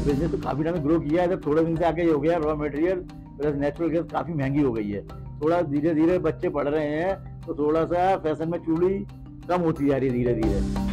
Business तो काफ़ी time grow किया है, जब थोड़े दिन से आके हो गया raw material plus natural gas काफ़ी महंगी हो गई है। थोड़ा धीरे धीरे बच्चे पढ़ रहे हैं तो थोड़ा सा फैशन में चूड़ी कम होती जा रही है धीरे धीरे।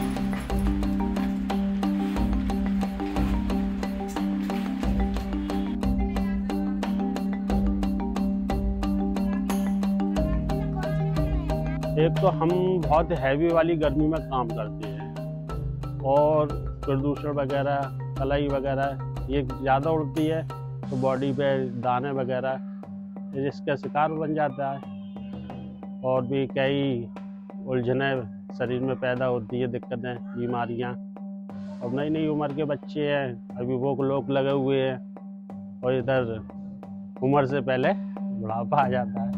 एक तो हम बहुत हैवी वाली गर्मी में काम करते हैं और प्रदूषण वगैरह, कलाई वगैरह ये ज़्यादा उड़ती है तो बॉडी पे दाने वगैरह इसका शिकार बन जाता है और भी कई उलझने शरीर में पैदा होती है, दिक्कतें, बीमारियां। और नई नई उम्र के बच्चे हैं, अभी वो लोग लगे हुए हैं और इधर उम्र से पहले बुढ़ापा आ जाता है।